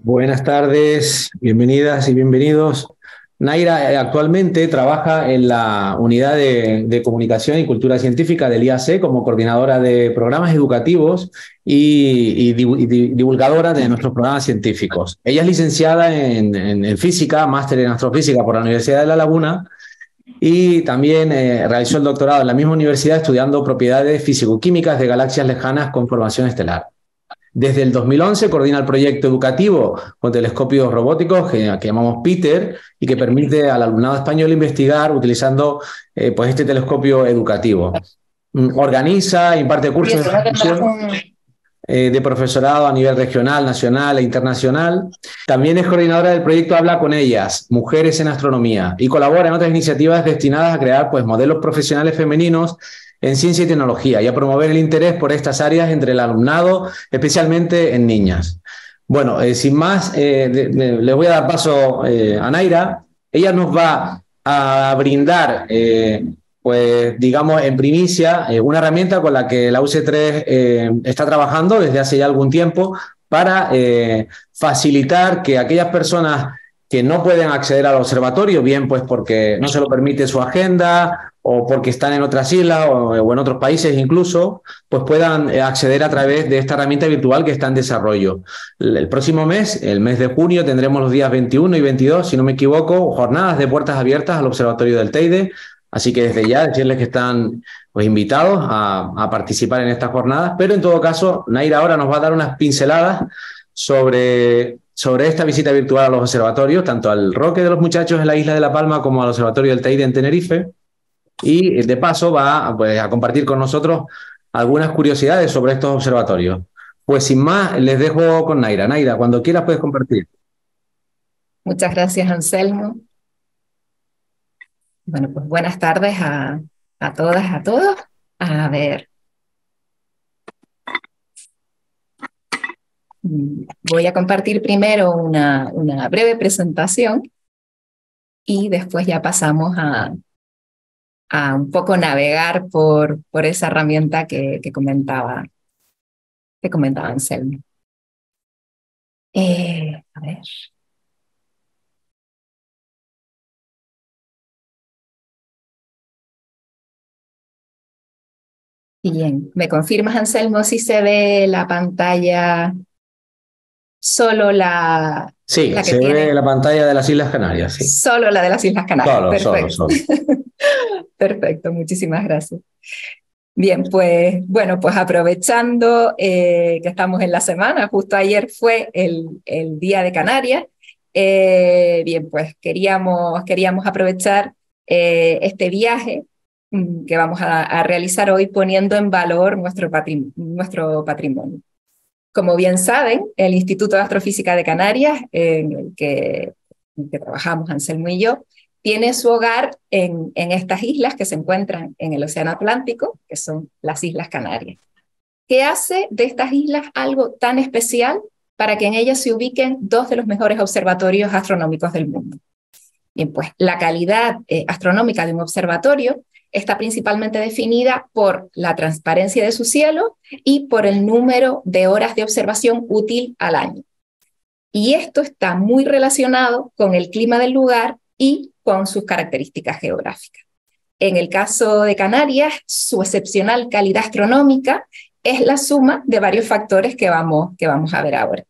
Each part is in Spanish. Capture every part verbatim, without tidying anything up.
Buenas tardes, bienvenidas y bienvenidos. Naira eh, actualmente trabaja en la Unidad de, de Comunicación y Cultura Científica del I A C como coordinadora de programas educativos y, y, y divulgadora de nuestros programas científicos. Ella es licenciada en, en, en física, máster en astrofísica por la Universidad de La Laguna y también eh, realizó el doctorado en la misma universidad estudiando propiedades físico-químicas de galaxias lejanas con formación estelar. Desde el dos mil once coordina el proyecto educativo con telescopios robóticos que, que llamamos Peter y que permite al alumnado español investigar utilizando eh, pues este telescopio educativo. Organiza, imparte cursos de formación eh, de profesorado a nivel regional, nacional e internacional. También es coordinadora del proyecto Habla con ellas, Mujeres en Astronomía, y colabora en otras iniciativas destinadas a crear pues, modelos profesionales femeninos en ciencia y tecnología y a promover el interés por estas áreas entre el alumnado, especialmente en niñas. Bueno, eh, sin más, eh, de, de, les voy a dar paso eh, a Naira. Ella nos va a brindar, eh, pues digamos en primicia, eh, una herramienta con la que la U C tres eh, está trabajando desde hace ya algún tiempo para eh, facilitar que aquellas personas que no pueden acceder al observatorio, bien pues porque no se lo permite su agenda o porque están en otras islas o, o en otros países incluso, pues puedan acceder a través de esta herramienta virtual que está en desarrollo. El, el próximo mes, el mes de junio, tendremos los días veintiuno y veintidós, si no me equivoco, jornadas de puertas abiertas al Observatorio del Teide, así que desde ya decirles que están pues, invitados a, a participar en estas jornadas, pero en todo caso, Naira ahora nos va a dar unas pinceladas sobre... sobre esta visita virtual a los observatorios, tanto al Roque de los Muchachos en la isla de La Palma como al Observatorio del Teide en Tenerife. Y de paso va pues, a compartir con nosotros algunas curiosidades sobre estos observatorios. Pues sin más, les dejo con Naira. Naira, cuando quieras puedes compartir. Muchas gracias, Anselmo. Bueno, pues buenas tardes a, a todas, a todos. A ver. Voy a compartir primero una, una breve presentación y después ya pasamos a, a un poco navegar por, por esa herramienta que, que comentaba, que comentaba Anselmo. Eh, a ver. Bien, ¿me confirmas, Anselmo, si se ve la pantalla? Solo la... Sí, la que se tiene... ve la pantalla de las Islas Canarias. Sí. Solo la de las Islas Canarias. Solo, Perfecto. solo, solo. Perfecto, muchísimas gracias. Bien, pues bueno, pues aprovechando eh, que estamos en la semana, justo ayer fue el, el Día de Canarias, eh, bien, pues queríamos, queríamos aprovechar eh, este viaje mm, que vamos a, a realizar hoy poniendo en valor nuestro patrimonio, nuestro patrimonio. Como bien saben, el Instituto de Astrofísica de Canarias, en el que, en el que trabajamos Anselmo y yo, tiene su hogar en, en estas islas que se encuentran en el Océano Atlántico, que son las Islas Canarias. ¿Qué hace de estas islas algo tan especial para que en ellas se ubiquen dos de los mejores observatorios astronómicos del mundo? Bien, pues la calidad eh, astronómica de un observatorio está principalmente definida por la transparencia de su cielo y por el número de horas de observación útil al año. Y esto está muy relacionado con el clima del lugar y con sus características geográficas. En el caso de Canarias, su excepcional calidad astronómica es la suma de varios factores que vamos, que vamos a ver ahora.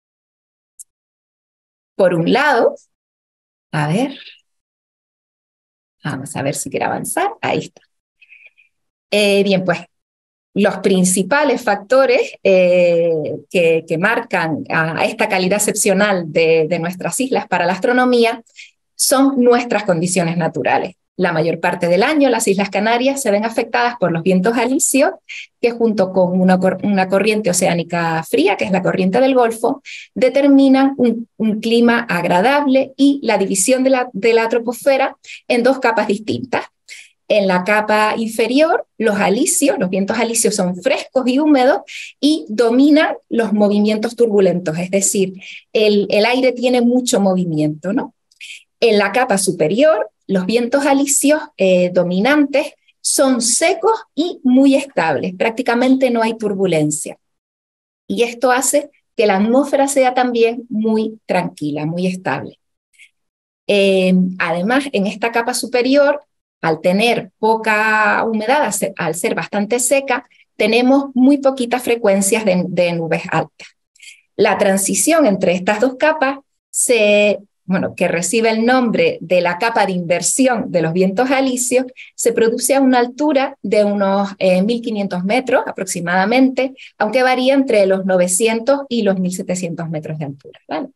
Por un lado, a ver... Vamos a ver si quiere avanzar. Ahí está. Eh, bien, pues los principales factores eh, que, que marcan a esta calidad excepcional de, de nuestras islas para la astronomía son nuestras condiciones naturales. La mayor parte del año las Islas Canarias se ven afectadas por los vientos alisios, que junto con una, cor una corriente oceánica fría, que es la corriente del Golfo, determinan un, un clima agradable y la división de la, de la troposfera en dos capas distintas. En la capa inferior, los alisios, los vientos alisios son frescos y húmedos y dominan los movimientos turbulentos, es decir, el, el aire tiene mucho movimiento, ¿no? En la capa superior, los vientos alisios eh, dominantes son secos y muy estables, prácticamente no hay turbulencia. Y esto hace que la atmósfera sea también muy tranquila, muy estable. Eh, además, en esta capa superior, al tener poca humedad, al ser bastante seca, tenemos muy poquitas frecuencias de, de nubes altas. La transición entre estas dos capas, se, bueno, que recibe el nombre de la capa de inversión de los vientos alisios, se produce a una altura de unos eh, mil quinientos metros aproximadamente, aunque varía entre los novecientos y los mil setecientos metros de altura, ¿vale?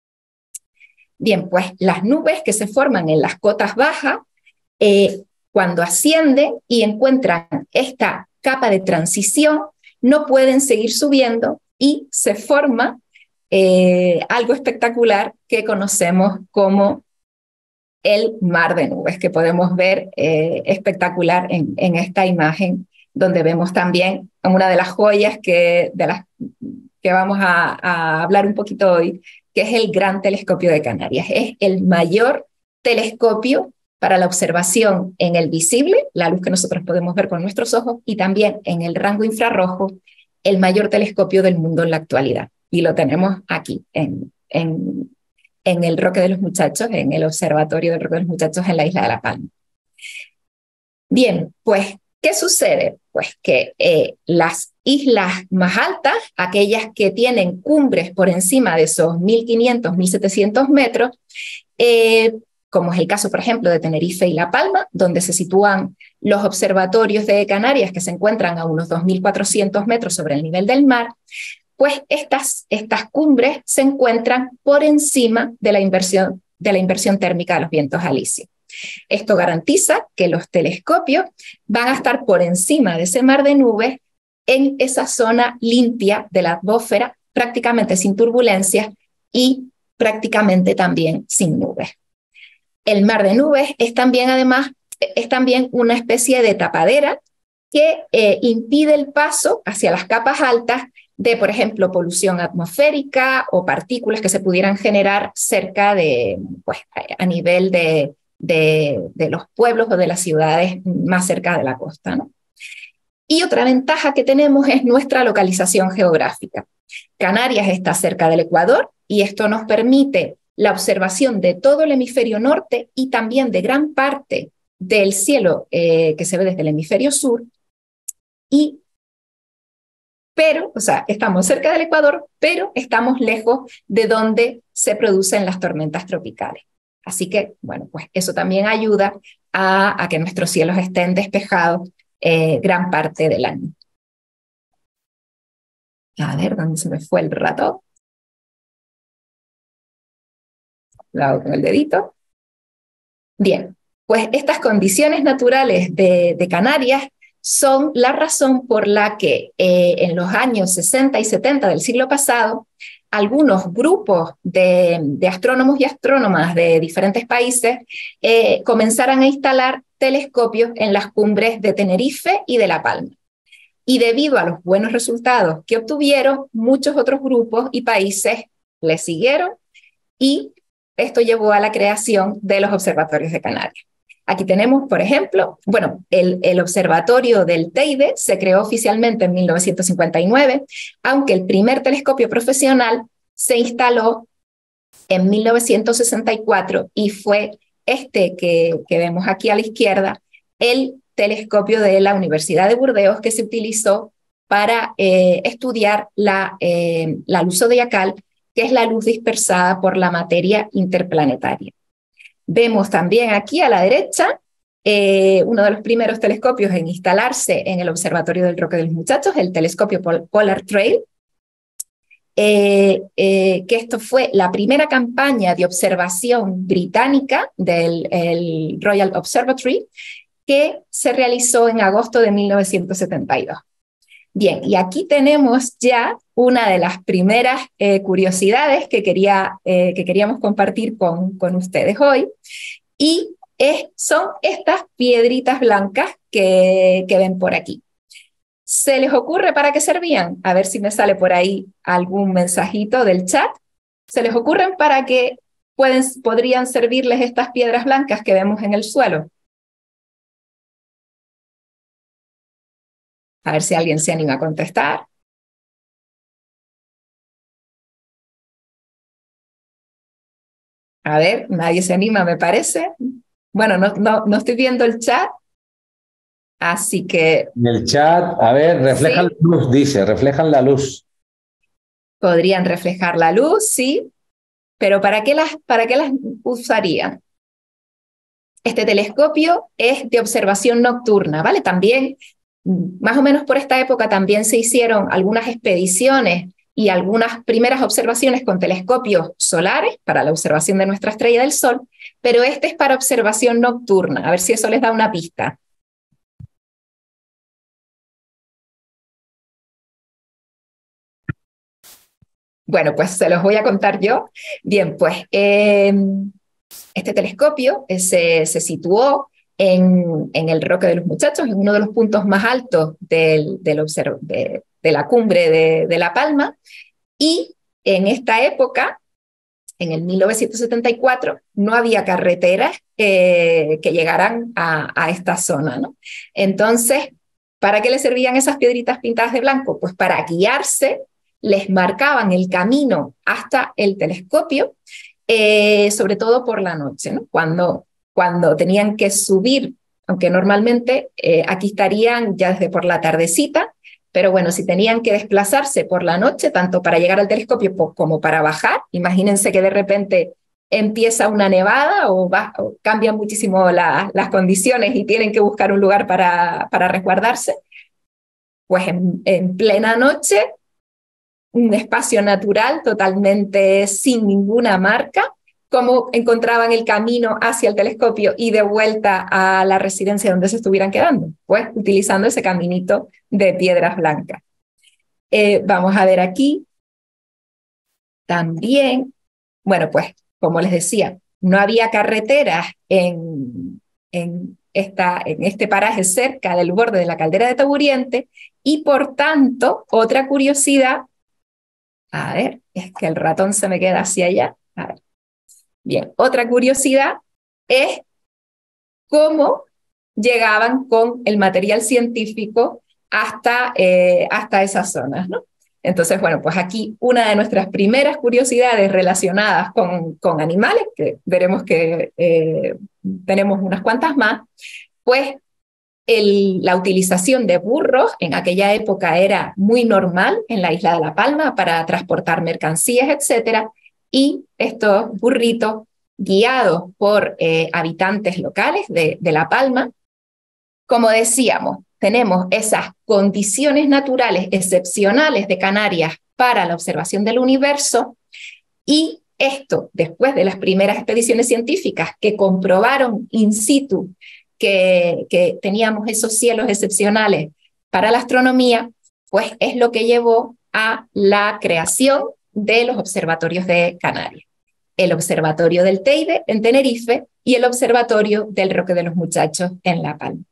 Bien, pues las nubes que se forman en las cotas bajas, eh, cuando ascienden y encuentran esta capa de transición, no pueden seguir subiendo y se forma eh, algo espectacular que conocemos como el mar de nubes, que podemos ver eh, espectacular en, en esta imagen, donde vemos también una de las joyas que, de las, que vamos a, a hablar un poquito hoy, que es el Gran Telescopio de Canarias. Es el mayor telescopio para la observación en el visible, la luz que nosotros podemos ver con nuestros ojos, y también en el rango infrarrojo, el mayor telescopio del mundo en la actualidad. Y lo tenemos aquí, en, en, en el Roque de los Muchachos, en el Observatorio del Roque de los Muchachos en la isla de La Palma. Bien, pues, ¿qué sucede? Pues que eh, las islas más altas, aquellas que tienen cumbres por encima de esos mil quinientos, mil setecientos metros, eh, como es el caso, por ejemplo, de Tenerife y La Palma, donde se sitúan los observatorios de Canarias, que se encuentran a unos dos mil cuatrocientos metros sobre el nivel del mar, pues estas, estas cumbres se encuentran por encima de la inversión, de la inversión térmica de los vientos alisios. Esto garantiza que los telescopios van a estar por encima de ese mar de nubes en esa zona limpia de la atmósfera, prácticamente sin turbulencias y prácticamente también sin nubes. El mar de nubes es también, además, es también una especie de tapadera que eh, impide el paso hacia las capas altas de, por ejemplo, polución atmosférica o partículas que se pudieran generar cerca de, pues, a nivel de, de, de los pueblos o de las ciudades más cerca de la costa, ¿no? Y otra ventaja que tenemos es nuestra localización geográfica. Canarias está cerca del Ecuador y esto nos permite la observación de todo el hemisferio norte y también de gran parte del cielo eh, que se ve desde el hemisferio sur. Y, pero, o sea, estamos cerca del Ecuador, pero estamos lejos de donde se producen las tormentas tropicales. Así que, bueno, pues eso también ayuda a, a que nuestros cielos estén despejados eh, gran parte del año. A ver, ¿dónde se me fue el ratón? Lo hago con el dedito. Bien, pues estas condiciones naturales de, de Canarias son la razón por la que eh, en los años sesenta y setenta del siglo pasado, algunos grupos de, de astrónomos y astrónomas de diferentes países eh, comenzaron a instalar telescopios en las cumbres de Tenerife y de La Palma. Y debido a los buenos resultados que obtuvieron, muchos otros grupos y países les siguieron y esto llevó a la creación de los observatorios de Canarias. Aquí tenemos, por ejemplo, bueno, el, el observatorio del Teide se creó oficialmente en mil novecientos cincuenta y nueve, aunque el primer telescopio profesional se instaló en mil novecientos sesenta y cuatro y fue este que, que vemos aquí a la izquierda, el telescopio de la Universidad de Burdeos que se utilizó para eh, estudiar la, eh, la luz zodiacal, que es la luz dispersada por la materia interplanetaria. Vemos también aquí a la derecha eh, uno de los primeros telescopios en instalarse en el Observatorio del Roque de los Muchachos, el telescopio Polar Trail, eh, eh, que esto fue la primera campaña de observación británica del el Royal Observatory, que se realizó en agosto de mil novecientos setenta y dos. Bien, y aquí tenemos ya una de las primeras eh, curiosidades que, quería, eh, que queríamos compartir con, con ustedes hoy, y es, son estas piedritas blancas que, que ven por aquí. ¿Se les ocurre para qué servían? A ver si me sale por ahí algún mensajito del chat. ¿Se les ocurren para qué pueden, podrían servirles estas piedras blancas que vemos en el suelo? A ver si alguien se anima a contestar. A ver, nadie se anima, me parece. Bueno, no, no, no estoy viendo el chat, así que En el chat, a ver, reflejan sí, la luz, dice, reflejan la luz. podrían reflejar la luz, sí, pero ¿para qué las, para qué las usarían? Este telescopio es de observación nocturna, ¿vale? También, más o menos por esta época, también se hicieron algunas expediciones y algunas primeras observaciones con telescopios solares para la observación de nuestra estrella del Sol, pero este es para observación nocturna, a ver si eso les da una pista. Bueno, pues se los voy a contar yo. Bien, pues eh, este telescopio eh, se, se situó en, en el Roque de los Muchachos, en uno de los puntos más altos del, del de, de la cumbre de, de La Palma, y en esta época, en el mil novecientos setenta y cuatro, no había carreteras eh, que llegaran a, a esta zona, ¿no? Entonces, ¿para qué le servían esas piedritas pintadas de blanco? Pues para guiarse, les marcaban el camino hasta el telescopio, eh, sobre todo por la noche, ¿no? Cuando, cuando tenían que subir, aunque normalmente eh, aquí estarían ya desde por la tardecita, pero bueno, si tenían que desplazarse por la noche, tanto para llegar al telescopio como para bajar, imagínense que de repente empieza una nevada o, va, o cambian muchísimo la, las condiciones y tienen que buscar un lugar para, para resguardarse, pues en, en plena noche, un espacio natural totalmente sin ninguna marca, cómo encontraban el camino hacia el telescopio y de vuelta a la residencia donde se estuvieran quedando, pues utilizando ese caminito de piedras blancas. Eh, vamos a ver aquí también, bueno, pues como les decía, no había carreteras en, en, esta, en este paraje cerca del borde de la caldera de Taburiente y por tanto, otra curiosidad, a ver, es que el ratón se me queda hacia allá, a ver. Bien, otra curiosidad es cómo llegaban con el material científico hasta, eh, hasta esas zonas, ¿no? Entonces, bueno, pues aquí una de nuestras primeras curiosidades relacionadas con, con animales, que veremos que eh, tenemos unas cuantas más, pues el, la utilización de burros en aquella época era muy normal en la isla de La Palma para transportar mercancías, etcétera, y estos burritos guiados por eh, habitantes locales de, de La Palma, como decíamos, tenemos esas condiciones naturales excepcionales de Canarias para la observación del universo y esto, después de las primeras expediciones científicas que comprobaron in situ que, que teníamos esos cielos excepcionales para la astronomía, pues es lo que llevó a la creación de los observatorios de Canarias. El Observatorio del Teide en Tenerife y el Observatorio del Roque de los Muchachos en La Palma.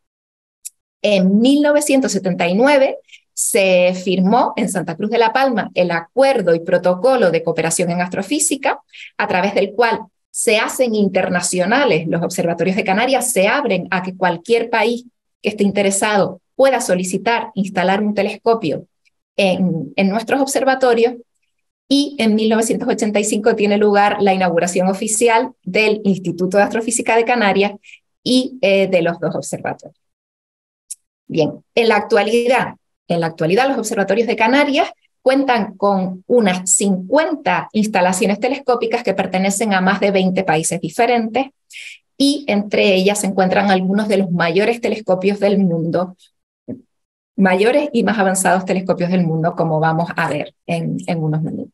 En mil novecientos setenta y nueve se firmó en Santa Cruz de la Palma el acuerdo y protocolo de cooperación en astrofísica, a través del cual se hacen internacionales los observatorios de Canarias, se abren a que cualquier país que esté interesado pueda solicitar instalar un telescopio en, en nuestros observatorios, y en mil novecientos ochenta y cinco tiene lugar la inauguración oficial del Instituto de Astrofísica de Canarias y eh, de los dos observatorios. Bien, en la actualidad, en la actualidad los observatorios de Canarias cuentan con unas cincuenta instalaciones telescópicas que pertenecen a más de veinte países diferentes y entre ellas se encuentran algunos de los mayores telescopios del mundo, mayores y más avanzados telescopios del mundo, como vamos a ver en, en unos minutos.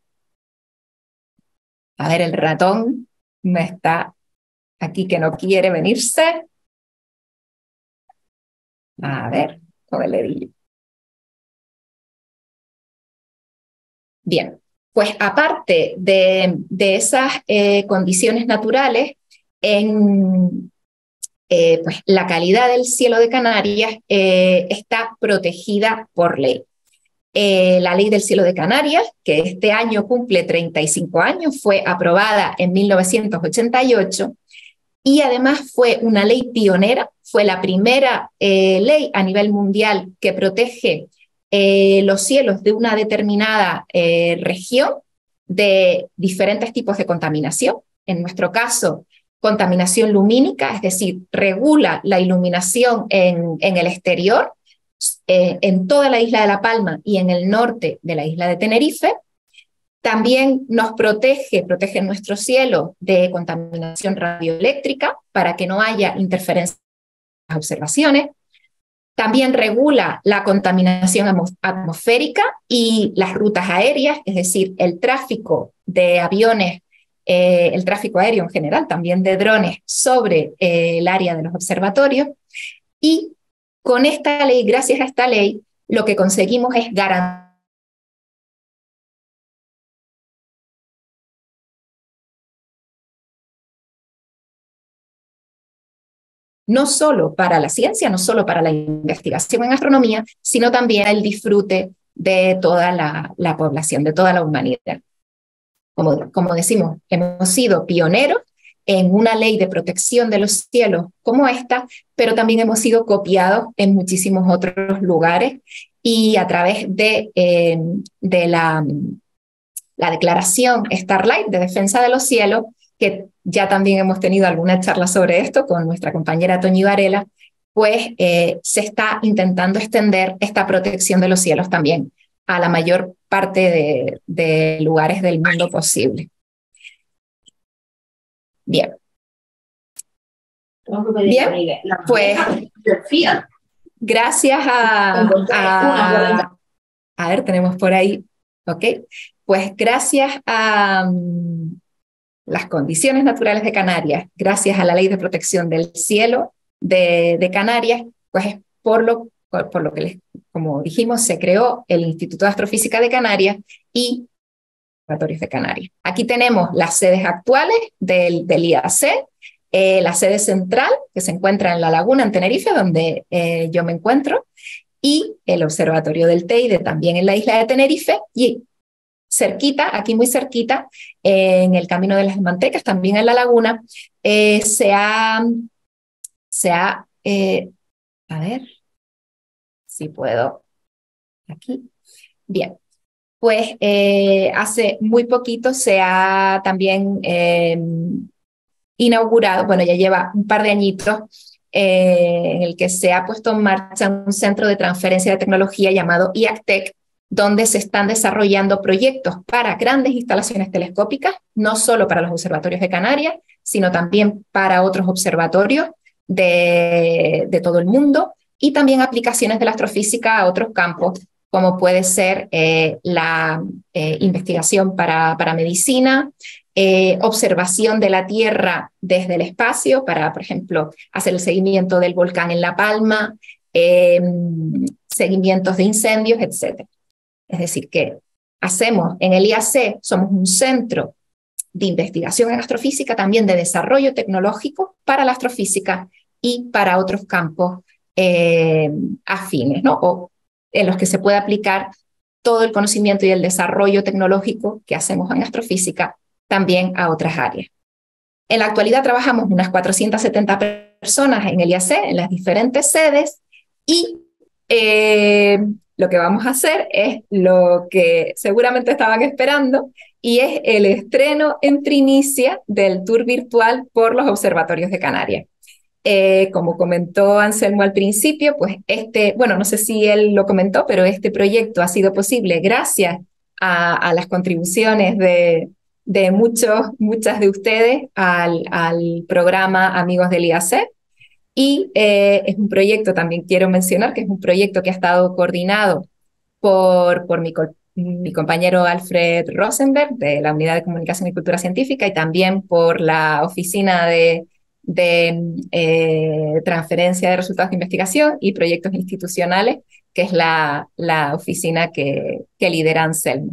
A ver, el ratón me está aquí que no quiere venirse. A ver, con el dedillo. Bien, pues aparte de, de esas eh, condiciones naturales, en, eh, pues la calidad del cielo de Canarias eh, está protegida por ley. Eh, la Ley del Cielo de Canarias, que este año cumple treinta y cinco años, fue aprobada en mil novecientos ochenta y ocho y además fue una ley pionera, fue la primera eh, ley a nivel mundial que protege eh, los cielos de una determinada eh, región de diferentes tipos de contaminación. en nuestro caso, contaminación lumínica, es decir, regula la iluminación en, en el exterior, eh, en toda la isla de La Palma y en el norte de la isla de Tenerife. También nos protege, protege nuestro cielo de contaminación radioeléctrica para que no haya interferencias en las observaciones. También regula la contaminación atmosférica y las rutas aéreas, es decir, el tráfico de aviones, eh, el tráfico aéreo en general, también de drones sobre eh, el área de los observatorios. Y con esta ley, gracias a esta ley, lo que conseguimos es garantizar no solo para la ciencia, no solo para la investigación en astronomía, sino también el disfrute de toda la, la población, de toda la humanidad. Como, como decimos, hemos sido pioneros en una ley de protección de los cielos como esta, pero también hemos sido copiados en muchísimos otros lugares y a través de, eh, de la, la declaración Starlight de defensa de los cielos, que ya también hemos tenido alguna charla sobre esto con nuestra compañera Toñi Varela, pues eh, se está intentando extender esta protección de los cielos también a la mayor parte de, de lugares del mundo posible. Bien. Bien, pues gracias a, a, a ver, tenemos por ahí, ok, pues gracias a um, las condiciones naturales de Canarias, gracias a la Ley de Protección del Cielo de, de Canarias, pues es por lo, por, por lo que, les, como dijimos, se creó el Instituto de Astrofísica de Canarias y Observatorios de Canarias. Aquí tenemos las sedes actuales del, del I A C, eh, la sede central, que se encuentra en La Laguna, en Tenerife, donde eh, yo me encuentro, y el Observatorio del Teide, también en la isla de Tenerife, y cerquita, aquí muy cerquita, eh, en el Camino de las Mantecas, también en La Laguna, eh, se ha, se ha eh, a ver, si puedo, aquí, bien, pues eh, hace muy poquito se ha también eh, inaugurado, bueno, ya lleva un par de añitos, eh, en el que se ha puesto en marcha un centro de transferencia de tecnología llamado I A C T E C, donde se están desarrollando proyectos para grandes instalaciones telescópicas, no solo para los observatorios de Canarias, sino también para otros observatorios de, de todo el mundo, y también aplicaciones de la astrofísica a otros campos, como puede ser eh, la eh, investigación para, para medicina, eh, observación de la Tierra desde el espacio, para, por ejemplo, hacer el seguimiento del volcán en La Palma, eh, seguimientos de incendios, etcétera. Es decir, que hacemos en el I A C, somos un centro de investigación en astrofísica, también de desarrollo tecnológico para la astrofísica y para otros campos eh, afines, ¿no? O en los que se puede aplicar todo el conocimiento y el desarrollo tecnológico que hacemos en astrofísica también a otras áreas. En la actualidad trabajamos unas cuatrocientas setenta personas en el I A C, en las diferentes sedes, y eh, lo que vamos a hacer es lo que seguramente estaban esperando, y es el estreno en primicia del tour virtual por los observatorios de Canarias. Eh, como comentó Anselmo al principio, pues este, bueno, no sé si él lo comentó, pero este proyecto ha sido posible gracias a, a las contribuciones de, de muchos, muchas de ustedes al, al programa Amigos del I A C. Y eh, es un proyecto, también quiero mencionar, que es un proyecto que ha estado coordinado por, por mi, mi compañero Alfred Rosenberg, de la Unidad de Comunicación y Cultura Científica, y también por la Oficina de, de eh, Transferencia de Resultados de Investigación y Proyectos Institucionales, que es la, la oficina que, que lidera Anselmo.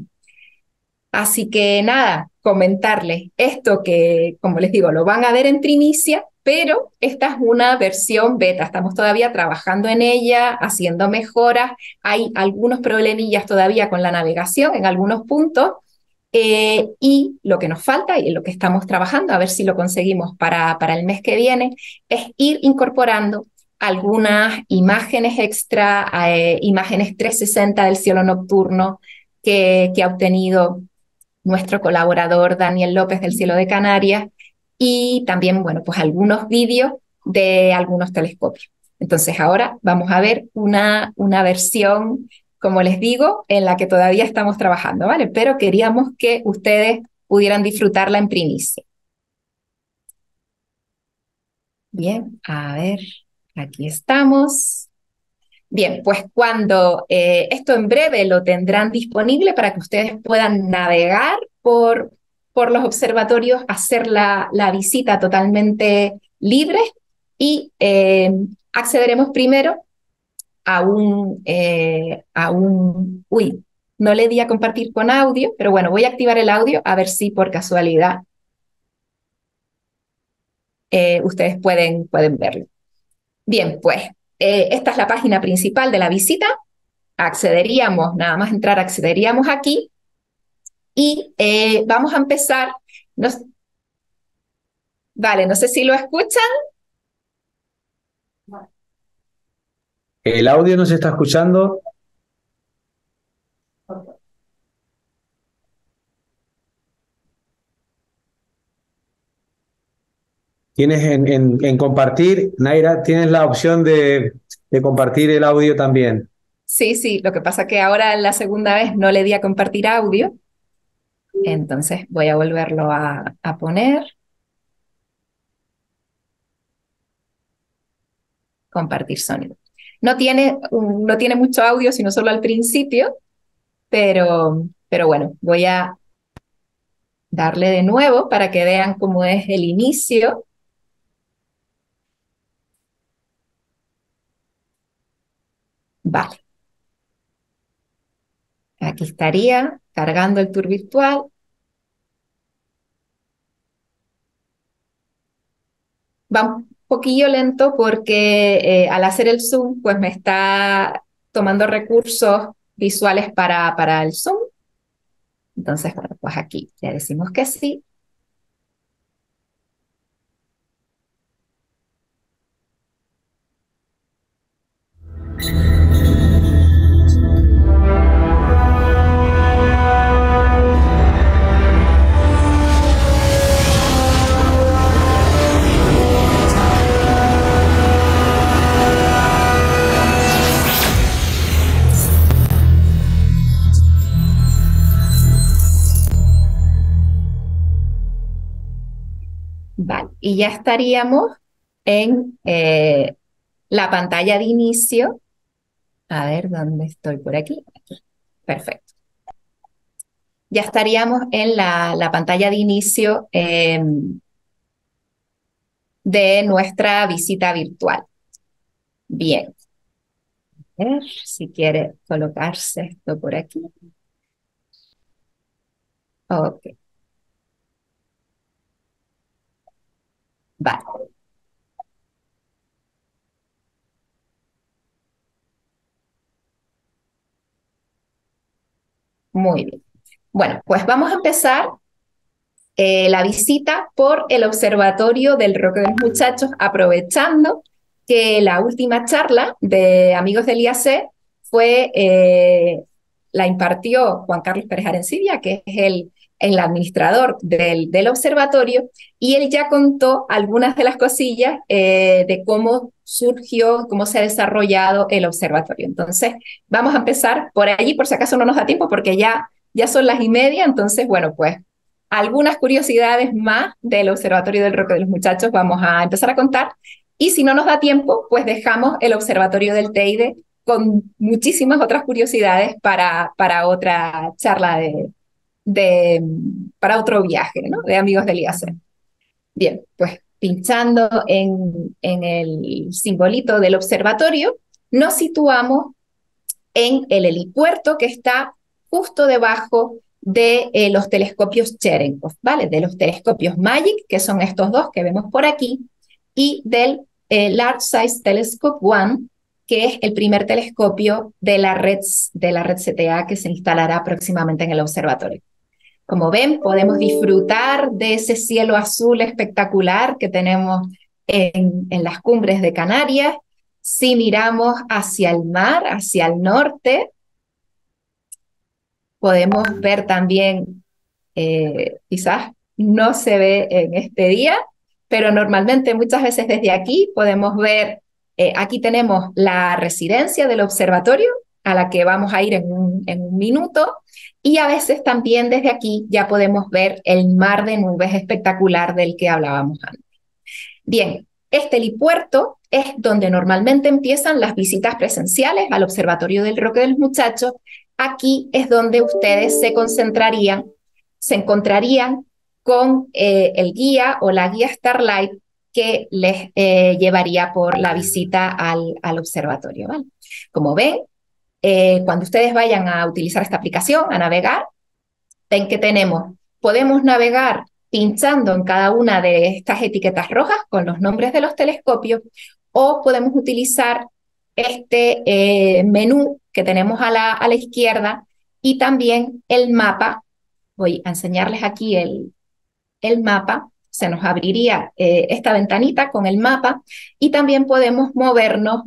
Así que nada, comentarles esto que, como les digo, lo van a ver en primicia, pero esta es una versión beta, estamos todavía trabajando en ella, haciendo mejoras, hay algunos problemillas todavía con la navegación en algunos puntos, eh, y lo que nos falta y en lo que estamos trabajando, a ver si lo conseguimos para, para el mes que viene, es ir incorporando algunas imágenes extra, eh, imágenes trescientos sesenta del cielo nocturno que, que ha obtenido nuestro colaborador Daniel López del Cielo de Canarias, y también, bueno, pues algunos vídeos de algunos telescopios. Entonces ahora vamos a ver una, una versión, como les digo, en la que todavía estamos trabajando, ¿vale? Pero queríamos que ustedes pudieran disfrutarla en primicia. Bien, a ver, aquí estamos. Bien, pues cuando eh, esto en breve lo tendrán disponible para que ustedes puedan navegar por, por los observatorios, hacer la, la visita totalmente libre y eh, accederemos primero a un, eh, a un... Uy, no le di a compartir con audio, pero bueno, voy a activar el audio a ver si por casualidad eh, ustedes pueden, pueden verlo. Bien, pues eh, esta es la página principal de la visita. Accederíamos, nada más entrar, accederíamos aquí y eh, vamos a empezar. No, vale, no sé si lo escuchan. El audio no se está escuchando. Tienes en, en, en compartir, Naira, tienes la opción de, de compartir el audio también. Sí, sí, lo que pasa que ahora la segunda vez no le di a compartir audio, entonces voy a volverlo a, a poner. Compartir sonido. No tiene, no tiene mucho audio, sino solo al principio, pero, pero bueno, voy a darle de nuevo para que vean cómo es el inicio. Vale. Aquí estaría cargando el tour virtual. Va un poquillo lento porque eh, al hacer el zoom, pues me está tomando recursos visuales para, para el zoom. Entonces, bueno, pues aquí le decimos que sí. Vale, y ya estaríamos en eh, la pantalla de inicio. A ver, ¿dónde estoy? Por aquí. Aquí. Perfecto. Ya estaríamos en la, la pantalla de inicio eh, de nuestra visita virtual. Bien. A ver si quiere colocarse esto por aquí. Ok. Vale. Muy bien. Bueno, pues vamos a empezar eh, la visita por el Observatorio del Roque de los Muchachos, aprovechando que la última charla de Amigos del I A C fue, eh, la impartió Juan Carlos Pérez Arencibia, que es el, el administrador del, del observatorio, y él ya contó algunas de las cosillas eh, de cómo surgió, cómo se ha desarrollado el observatorio. Entonces, vamos a empezar por allí, por si acaso no nos da tiempo, porque ya, ya son las y media, entonces, bueno, pues algunas curiosidades más del Observatorio del Roque de los Muchachos vamos a empezar a contar, y si no nos da tiempo, pues dejamos el Observatorio del Teide con muchísimas otras curiosidades para, para otra charla, de, de, para otro viaje, ¿no? De Amigos del I A C. Bien, pues pinchando en, en el simbolito del observatorio, nos situamos en el helipuerto que está justo debajo de eh, los telescopios Cherenkov, ¿vale? De los telescopios MAGIC, que son estos dos que vemos por aquí, y del eh, Large Size Telescope One, que es el primer telescopio de la red, de la red C T A que se instalará próximamente en el observatorio. Como ven, podemos disfrutar de ese cielo azul espectacular que tenemos en, en las cumbres de Canarias. Si miramos hacia el mar, hacia el norte, podemos ver también, eh, quizás no se ve en este día, pero normalmente muchas veces desde aquí podemos ver, eh, aquí tenemos la residencia del observatorio, a la que vamos a ir en un, en un minuto, y a veces también desde aquí ya podemos ver el mar de nubes espectacular del que hablábamos antes. Bien, este helipuerto es donde normalmente empiezan las visitas presenciales al Observatorio del Roque de los Muchachos. Aquí es donde ustedes se concentrarían, se encontrarían con eh, el guía o la guía Starlight que les eh, llevaría por la visita al, al observatorio, ¿vale? Como ven, eh, cuando ustedes vayan a utilizar esta aplicación, a navegar, ven que tenemos, podemos navegar pinchando en cada una de estas etiquetas rojas con los nombres de los telescopios, o podemos utilizar este eh, menú que tenemos a la, a la izquierda y también el mapa. Voy a enseñarles aquí el, el mapa. Se nos abriría eh, esta ventanita con el mapa y también podemos movernos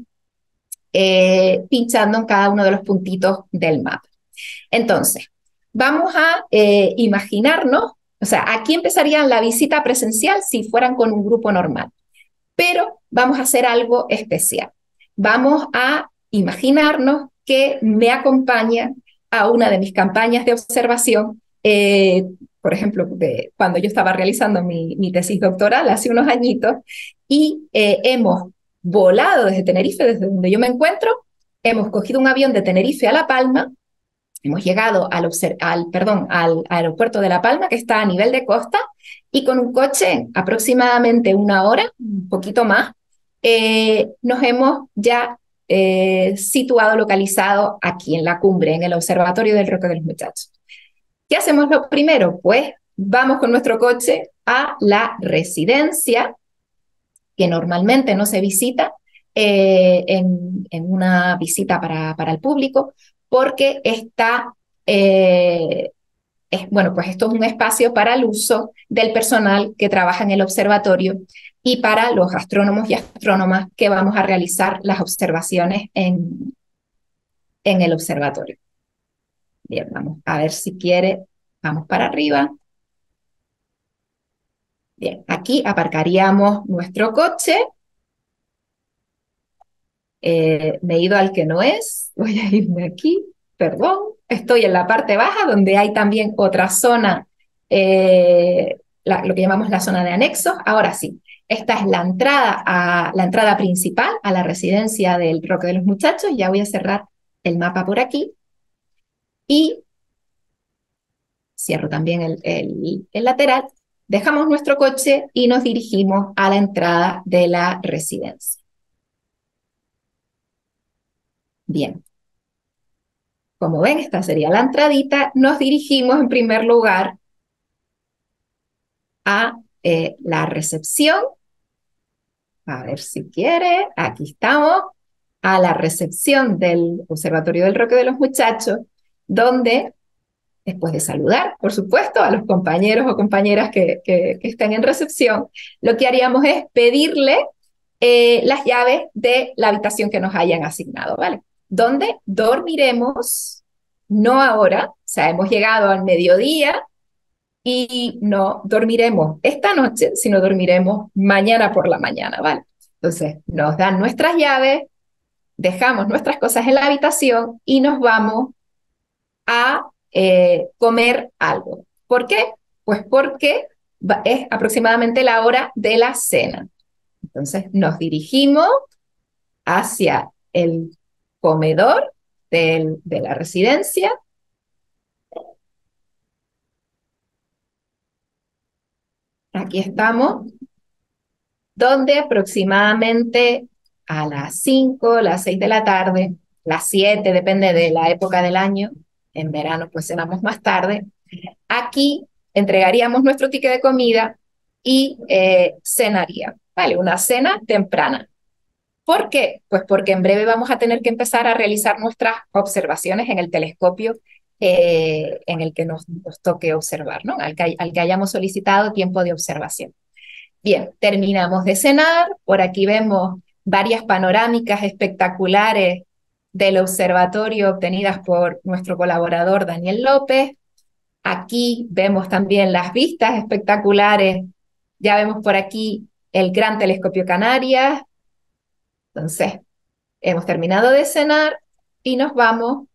eh, pinchando en cada uno de los puntitos del mapa. Entonces, vamos a eh, imaginarnos, o sea, aquí empezaría la visita presencial si fueran con un grupo normal, pero vamos a hacer algo especial. Vamos a imaginarnos que me acompaña a una de mis campañas de observación, eh, por ejemplo, de cuando yo estaba realizando mi, mi tesis doctoral hace unos añitos, y eh, hemos volado desde Tenerife, desde donde yo me encuentro, hemos cogido un avión de Tenerife a La Palma. Hemos llegado al, al, perdón, al aeropuerto de La Palma, que está a nivel de costa, y con un coche aproximadamente una hora, un poquito más, eh, nos hemos ya eh, situado, localizado aquí en la cumbre, en el Observatorio del Roque de los Muchachos. ¿Qué hacemos lo primero? Pues vamos con nuestro coche a la residencia, que normalmente no se visita eh, en, en una visita para, para el público, porque está, eh, es, bueno, pues esto es un espacio para el uso del personal que trabaja en el observatorio y para los astrónomos y astrónomas que vamos a realizar las observaciones en, en el observatorio. Bien, vamos a ver si quiere, vamos para arriba. Bien, aquí aparcaríamos nuestro coche. Eh, me he ido al que no es, voy a irme aquí, perdón, estoy en la parte baja donde hay también otra zona, eh, la, lo que llamamos la zona de anexos. Ahora sí, esta es la entrada, a, la entrada principal a la residencia del Roque de los Muchachos. Ya voy a cerrar el mapa por aquí y cierro también el, el, el lateral. Dejamos nuestro coche y nos dirigimos a la entrada de la residencia. Bien, como ven, esta sería la entradita. Nos dirigimos en primer lugar a eh, la recepción. A ver si quiere, aquí estamos, a la recepción del Observatorio del Roque de los Muchachos, donde, después de saludar, por supuesto, a los compañeros o compañeras que, que, que estén en recepción, lo que haríamos es pedirle eh, las llaves de la habitación que nos hayan asignado, ¿vale? Donde dormiremos, no ahora, o sea, hemos llegado al mediodía y no dormiremos esta noche, sino dormiremos mañana por la mañana, ¿vale? Entonces, nos dan nuestras llaves, dejamos nuestras cosas en la habitación y nos vamos a eh, comer algo. ¿Por qué? Pues porque es aproximadamente la hora de la cena. Entonces, nos dirigimos hacia el comedor del, de la residencia. Aquí estamos, donde aproximadamente a las cinco, las seis de la tarde, las siete, depende de la época del año, en verano pues cenamos más tarde, aquí entregaríamos nuestro ticket de comida y eh, cenaría, ¿vale? Una cena temprana. ¿Por qué? Pues porque en breve vamos a tener que empezar a realizar nuestras observaciones en el telescopio eh, en el que nos, nos toque observar, ¿no? Al que, al que hayamos solicitado tiempo de observación. Bien, terminamos de cenar. Por aquí vemos varias panorámicas espectaculares del observatorio obtenidas por nuestro colaborador Daniel López. Aquí vemos también las vistas espectaculares. Ya vemos por aquí el Gran Telescopio Canarias. Entonces, hemos terminado de cenar y nos vamos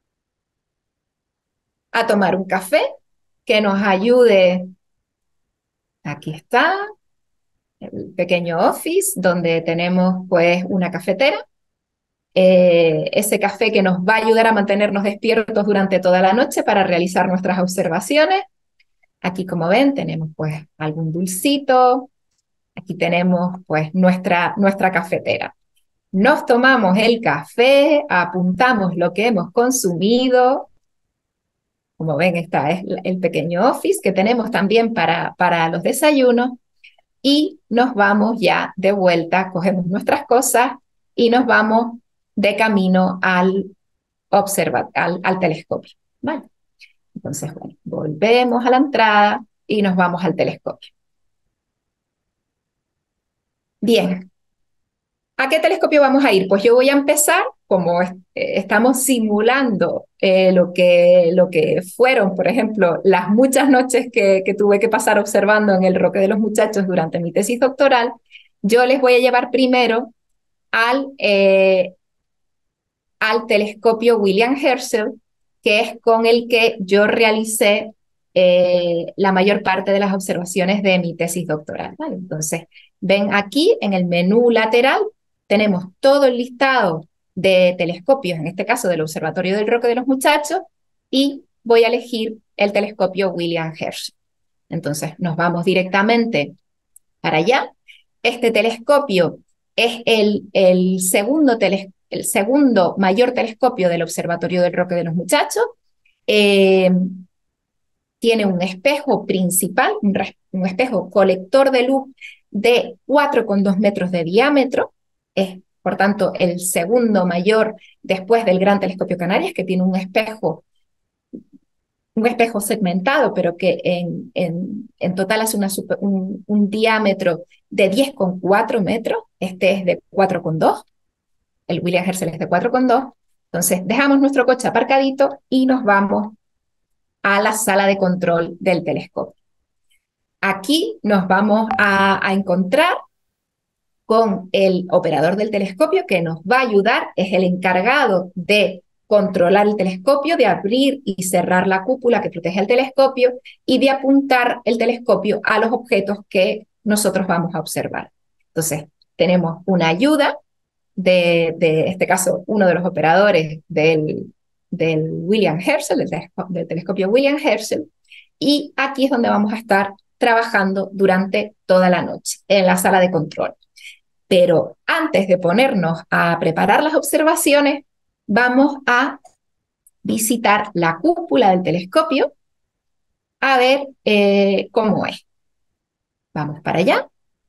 a tomar un café que nos ayude. Aquí está el pequeño office donde tenemos pues una cafetera. Eh, ese café que nos va a ayudar a mantenernos despiertos durante toda la noche para realizar nuestras observaciones. Aquí, como ven, tenemos pues algún dulcito. Aquí tenemos pues nuestra, nuestra cafetera. Nos tomamos el café, apuntamos lo que hemos consumido. Como ven, está es el pequeño office que tenemos también para, para los desayunos. Y nos vamos ya de vuelta, cogemos nuestras cosas y nos vamos de camino al, observa al, al telescopio. ¿Vale? Entonces, bueno, volvemos a la entrada y nos vamos al telescopio. Bien, ¿a qué telescopio vamos a ir? Pues yo voy a empezar, como est estamos simulando eh, lo, que, lo que fueron, por ejemplo, las muchas noches que, que tuve que pasar observando en el Roque de los Muchachos durante mi tesis doctoral, yo les voy a llevar primero al, eh, al telescopio William Herschel, que es con el que yo realicé eh, la mayor parte de las observaciones de mi tesis doctoral. ¿Vale? Entonces, ven aquí en el menú lateral, tenemos todo el listado de telescopios, en este caso del Observatorio del Roque de los Muchachos, y voy a elegir el telescopio William Herschel. Entonces, nos vamos directamente para allá. Este telescopio es el, el, segundo tele, el segundo mayor telescopio del Observatorio del Roque de los Muchachos. Eh, tiene un espejo principal, un, un espejo colector de luz de cuatro coma dos metros de diámetro. Es, por tanto, el segundo mayor después del Gran Telescopio Canarias, que tiene un espejo un espejo segmentado, pero que en, en, en total hace una super, un, un diámetro de diez coma cuatro metros. Este es de cuatro coma dos. El William Herschel es de cuatro coma dos. Entonces, dejamos nuestro coche aparcadito y nos vamos a la sala de control del telescopio. Aquí nos vamos a, a encontrar con el operador del telescopio que nos va a ayudar, es el encargado de controlar el telescopio, de abrir y cerrar la cúpula que protege el telescopio y de apuntar el telescopio a los objetos que nosotros vamos a observar. Entonces, tenemos una ayuda de, de este caso, uno de los operadores del, del William Herschel, del, telescopio, del telescopio William Herschel, y aquí es donde vamos a estar trabajando durante toda la noche, en la sala de control. Pero antes de ponernos a preparar las observaciones, vamos a visitar la cúpula del telescopio a ver eh, cómo es. Vamos para allá.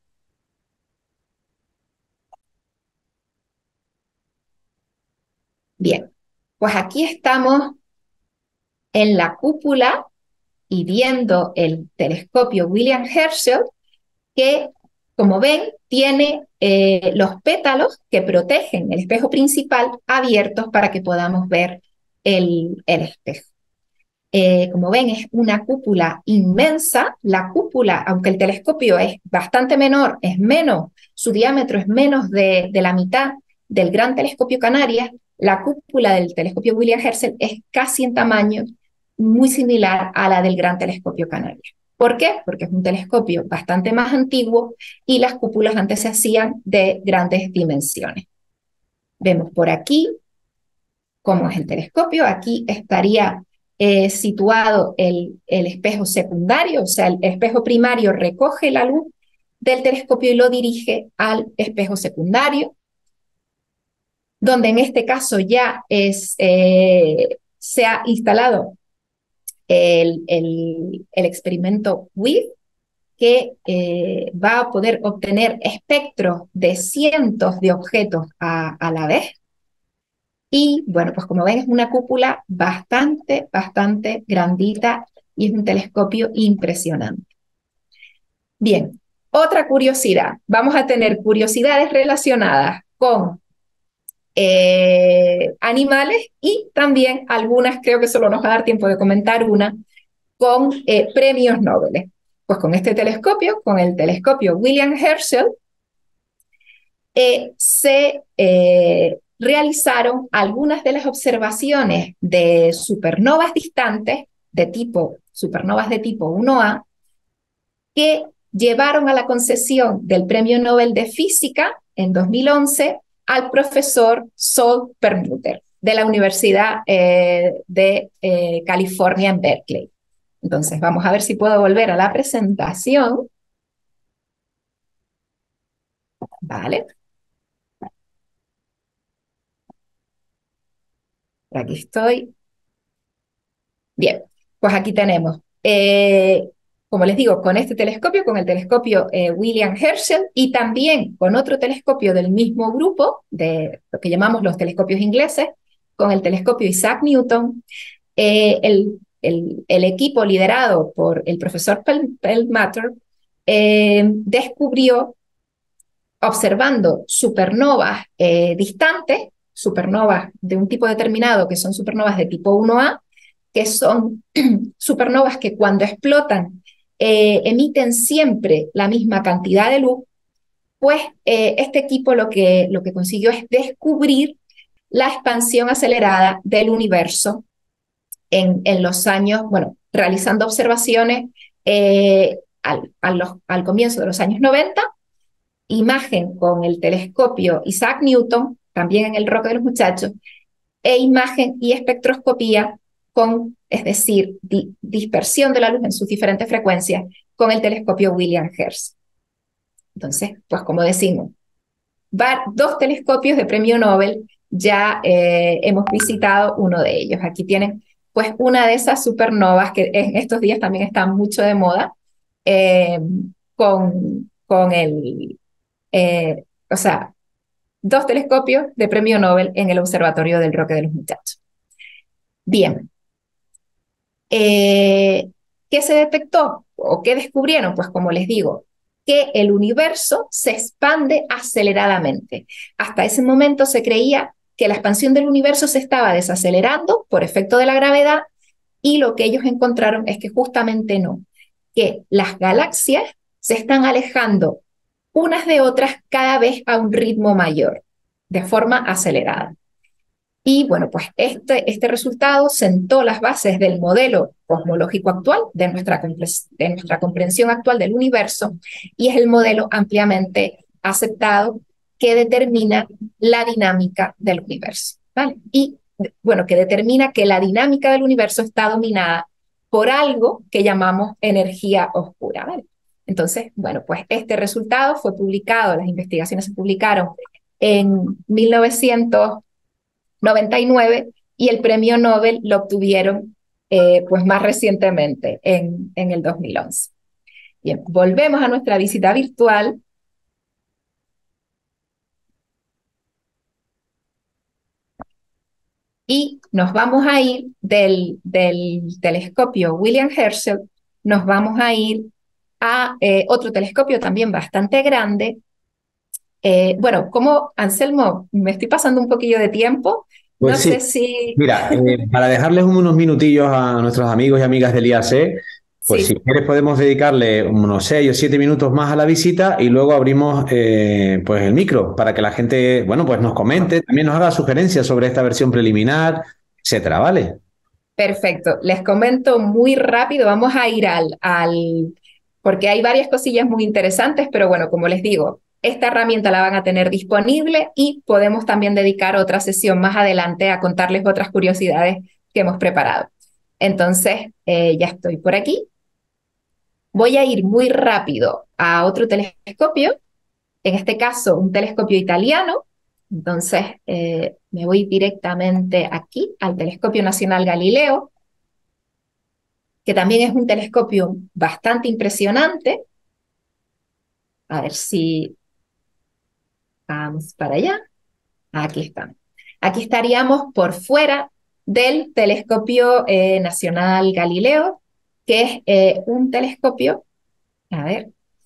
Bien, pues aquí estamos en la cúpula y viendo el telescopio William Herschel, que, como ven, tiene eh, los pétalos que protegen el espejo principal abiertos para que podamos ver el, el espejo. Eh, como ven, es una cúpula inmensa. La cúpula, aunque el telescopio es bastante menor, es menos, su diámetro es menos de, de la mitad del Gran Telescopio Canarias, la cúpula del telescopio William Herschel es casi en tamaño muy similar a la del Gran Telescopio Canarias. ¿Por qué? Porque es un telescopio bastante más antiguo y las cúpulas antes se hacían de grandes dimensiones. Vemos por aquí cómo es el telescopio. Aquí estaría eh, situado el, el espejo secundario, o sea, el espejo primario recoge la luz del telescopio y lo dirige al espejo secundario, donde en este caso ya es, eh, se ha instalado el, el, el experimento W I F, que eh, va a poder obtener espectros de cientos de objetos a, a la vez. Y bueno, pues como ven es una cúpula bastante, bastante grandita y es un telescopio impresionante. Bien, otra curiosidad. Vamos a tener curiosidades relacionadas con eh, animales y también algunas, creo que solo nos va a dar tiempo de comentar una, con eh, premios Nobel. pues con este telescopio, con el telescopio William Herschel, eh, se eh, realizaron algunas de las observaciones de supernovas distantes, de tipo, supernovas de tipo uno A, que llevaron a la concesión del Premio Nobel de Física en dos mil once al profesor Saul Perlmutter de la Universidad eh, de eh, California en Berkeley. Entonces, vamos a ver si puedo volver a la presentación. Vale. Aquí estoy. Bien, pues aquí tenemos, eh, como les digo, con este telescopio, con el telescopio eh, William Herschel y también con otro telescopio del mismo grupo, de lo que llamamos los telescopios ingleses, con el telescopio Isaac Newton, eh, el, el, el, equipo liderado por el profesor Perlmutter eh, descubrió, observando supernovas eh, distantes, supernovas de un tipo determinado, que son supernovas de tipo uno A, que son supernovas que cuando explotan eh, emiten siempre la misma cantidad de luz, pues eh, este equipo lo que, lo que consiguió es descubrir la expansión acelerada del universo en, en los años, bueno, realizando observaciones eh, al, al, los, al comienzo de los años noventa, imagen con el telescopio Isaac Newton, también en el Roque de los Muchachos, e imagen y espectroscopía con, es decir, di, dispersión de la luz en sus diferentes frecuencias con el telescopio William Herschel. Entonces, pues como decimos, va, dos telescopios de premio Nobel, ya eh, hemos visitado uno de ellos. Aquí tienen pues una de esas supernovas que en estos días también están mucho de moda, eh, con, con el, eh, o sea, dos telescopios de premio Nobel en el Observatorio del Roque de los Muchachos. Bien, eh, ¿qué se detectó o qué descubrieron? Pues como les digo, que el universo se expande aceleradamente. Hasta ese momento se creía que la expansión del universo se estaba desacelerando por efecto de la gravedad, y lo que ellos encontraron es que justamente no, que las galaxias se están alejando unas de otras cada vez a un ritmo mayor, de forma acelerada. Y bueno, pues este, este resultado sentó las bases del modelo cosmológico actual, de nuestra, de nuestra comprensión actual del universo, y es el modelo ampliamente aceptado que determina la dinámica del universo, ¿vale? Y bueno, que determina que la dinámica del universo está dominada por algo que llamamos energía oscura, ¿vale? Entonces, bueno, pues este resultado fue publicado, las investigaciones se publicaron en mil novecientos noventa y nueve, y el premio Nobel lo obtuvieron eh, pues más recientemente, en, en el dos mil once. Bien, volvemos a nuestra visita virtual. Y nos vamos a ir del, del telescopio William Herschel, nos vamos a ir a eh, otro telescopio también bastante grande. Eh, bueno, como Anselmo, me estoy pasando un poquillo de tiempo. Pues No sí, sé si... mira, eh, para dejarles unos minutillos a nuestros amigos y amigas del I A C, pues si Sí, quieres podemos dedicarle unos seis o siete minutos más a la visita y luego abrimos eh, pues el micro para que la gente, bueno, pues nos comente, también nos haga sugerencias sobre esta versión preliminar, etcétera, ¿vale? perfecto. Les comento muy rápido, vamos a ir al, al, porque hay varias cosillas muy interesantes, pero bueno, como les digo, esta herramienta la van a tener disponible y podemos también dedicar otra sesión más adelante a contarles otras curiosidades que hemos preparado. Entonces, eh, ya estoy por aquí. Voy a ir muy rápido a otro telescopio, en este caso un telescopio italiano. Entonces, eh, me voy directamente aquí al Telescopio Nacional Galileo, que también es un telescopio bastante impresionante. A ver si vamos para allá. Aquí estamos. Aquí estaríamos por fuera del Telescopio eh, Nacional Galileo, que es eh, un telescopio, a ver,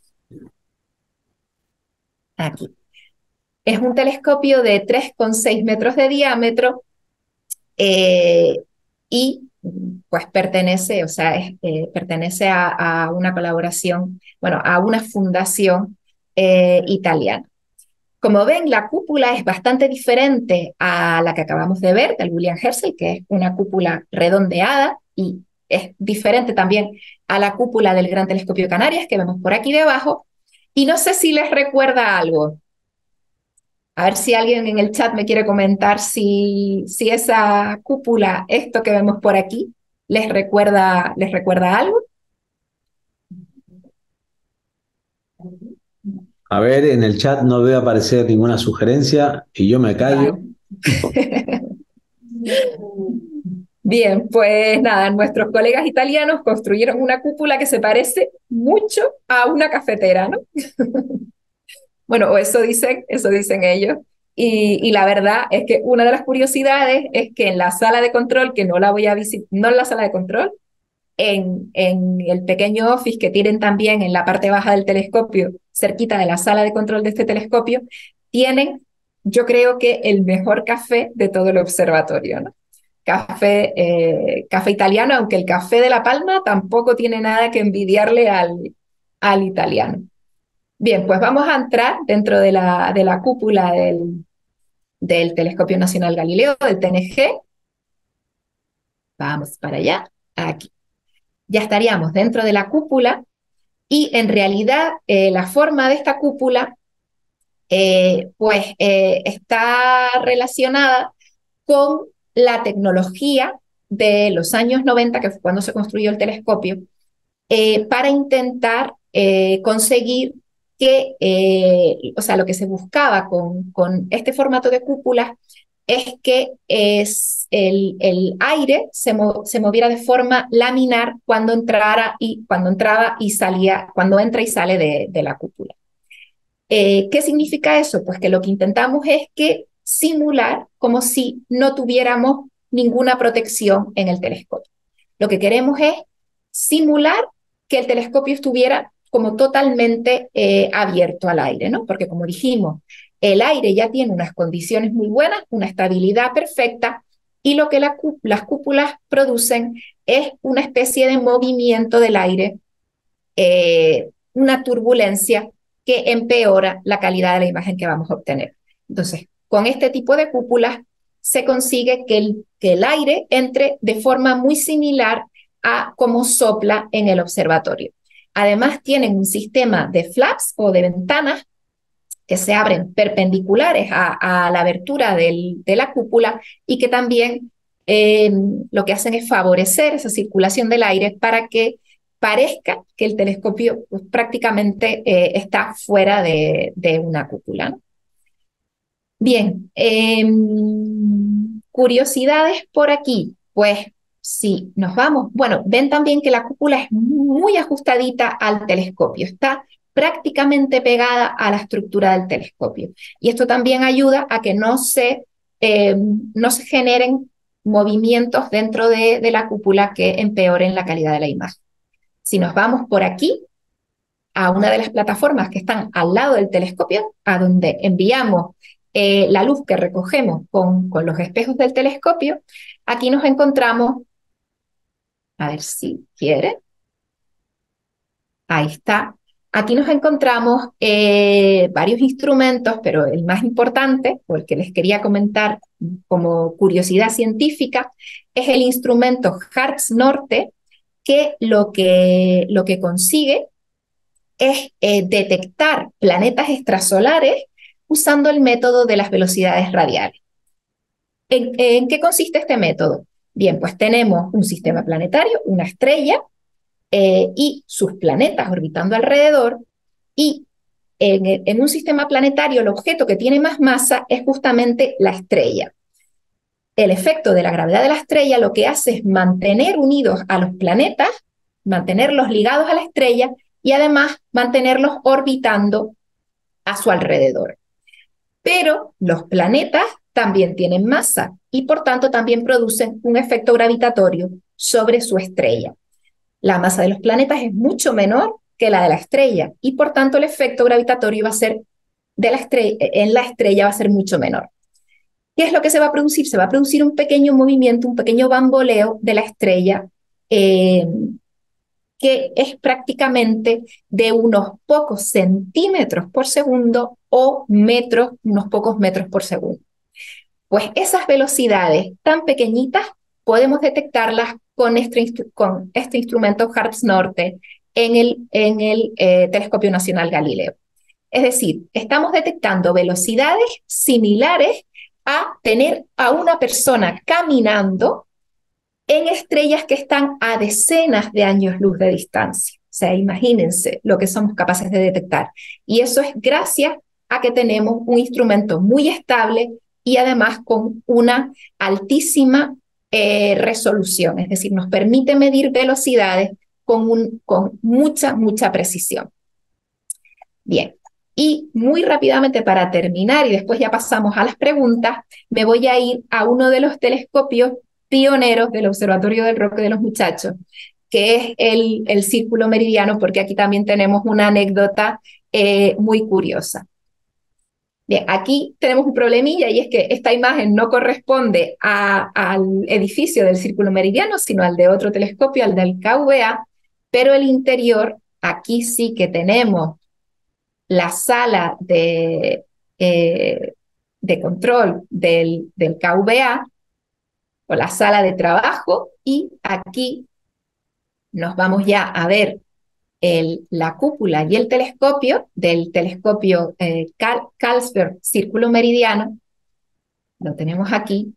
aquí. Es un telescopio de tres coma seis metros de diámetro, eh, y pues pertenece, o sea, es, eh, pertenece a, a una colaboración, bueno, a una fundación eh, italiana. Como ven, la cúpula es bastante diferente a la que acabamos de ver, del William Herschel, que es una cúpula redondeada, y es diferente también a la cúpula del Gran Telescopio Canarias, que vemos por aquí debajo. Y no sé si les recuerda algo. A ver si alguien en el chat me quiere comentar si, si esa cúpula, esto que vemos por aquí, les recuerda, les recuerda algo. A ver, en el chat no veo aparecer ninguna sugerencia y yo me callo. Vale. Bien, pues nada, nuestros colegas italianos construyeron una cúpula que se parece mucho a una cafetera, ¿no? Bueno, o eso dicen, eso dicen ellos. Y, y, la verdad es que una de las curiosidades es que en la sala de control, que no la voy a visitar, no en la sala de control, en, en el pequeño office que tienen también en la parte baja del telescopio, cerquita de la sala de control de este telescopio, tienen, yo creo que el mejor café de todo el observatorio, ¿no? Café, eh, café italiano, aunque el café de La Palma tampoco tiene nada que envidiarle al, al italiano. Bien, pues vamos a entrar dentro de la, de la cúpula del, del Telescopio Nacional Galileo, del T N G. Vamos para allá, aquí. Ya estaríamos dentro de la cúpula y en realidad eh, la forma de esta cúpula eh, pues eh, está relacionada con la tecnología de los años noventa, que fue cuando se construyó el telescopio, eh, para intentar eh, conseguir que, eh, o sea, lo que se buscaba con, con este formato de cúpulas es que es el, el aire se, mo se moviera de forma laminar cuando entrara y cuando entraba y salía, cuando entra y sale de, de la cúpula. Eh, ¿Qué significa eso? Pues que lo que intentamos es que simular como si no tuviéramos ninguna protección en el telescopio. Lo que queremos es simular que el telescopio estuviera como totalmente eh, abierto al aire, ¿no? Porque como dijimos, el aire ya tiene unas condiciones muy buenas, una estabilidad perfecta, y lo que la, las cúpulas producen es una especie de movimiento del aire, eh, una turbulencia que empeora la calidad de la imagen que vamos a obtener. Entonces, con este tipo de cúpulas se consigue que el, que el aire entre de forma muy similar a cómo sopla en el observatorio. Además, tienen un sistema de flaps o de ventanas que se abren perpendiculares a, a la abertura del, de la cúpula y que también eh, lo que hacen es favorecer esa circulación del aire para que parezca que el telescopio pues, prácticamente eh, está fuera de, de una cúpula, ¿no? Bien, eh, curiosidades por aquí. Pues si nos vamos, bueno, ven también que la cúpula es muy ajustadita al telescopio, está prácticamente pegada a la estructura del telescopio. Y esto también ayuda a que no se, eh, no se generen movimientos dentro de, de la cúpula que empeoren la calidad de la imagen. Si nos vamos por aquí a una de las plataformas que están al lado del telescopio, a donde enviamos eh, la luz que recogemos con, con los espejos del telescopio, aquí nos encontramos, a ver si quiere, ahí está. Aquí nos encontramos eh, varios instrumentos, pero el más importante, o el que les quería comentar como curiosidad científica, es el instrumento HARPS Norte, que lo que, lo que consigue es eh, detectar planetas extrasolares usando el método de las velocidades radiales. ¿En, ¿En qué consiste este método? Bien, pues tenemos un sistema planetario, una estrella, eh, y sus planetas orbitando alrededor, y en, en un sistema planetario el objeto que tiene más masa es justamente la estrella. El efecto de la gravedad de la estrella lo que hace es mantener unidos a los planetas, mantenerlos ligados a la estrella y además mantenerlos orbitando a su alrededor. Pero los planetas también tienen masa y por tanto también producen un efecto gravitatorio sobre su estrella. La masa de los planetas es mucho menor que la de la estrella y por tanto el efecto gravitatorio va a ser de la estrella, en la estrella va a ser mucho menor. ¿Qué es lo que se va a producir? Se va a producir un pequeño movimiento, un pequeño bamboleo de la estrella, eh, que es prácticamente de unos pocos centímetros por segundo o metros, unos pocos metros por segundo. Pues esas velocidades tan pequeñitas podemos detectarlas con este, con este instrumento HARPS Norte en el, en el eh, Telescopio Nacional Galileo. Es decir, estamos detectando velocidades similares a tener a una persona caminando en estrellas que están a decenas de años luz de distancia. O sea, imagínense lo que somos capaces de detectar. Y eso es gracias a que tenemos un instrumento muy estable y además con una altísima eh, resolución. Es decir, nos permite medir velocidades con, un, con mucha, mucha precisión. Bien. Y muy rápidamente para terminar, y después ya pasamos a las preguntas, me voy a ir a uno de los telescopios pioneros del Observatorio del Roque de los Muchachos, que es el, el Círculo Meridiano, porque aquí también tenemos una anécdota eh, muy curiosa. Bien, aquí tenemos un problemilla y es que esta imagen no corresponde a, al edificio del Círculo Meridiano, sino al de otro telescopio, al del K V A, pero el interior, aquí sí que tenemos la sala de, eh, de control del, del K V A o la sala de trabajo, y aquí nos vamos ya a ver el, la cúpula y el telescopio del telescopio eh, Carlsberg Círculo Meridiano. Lo tenemos aquí.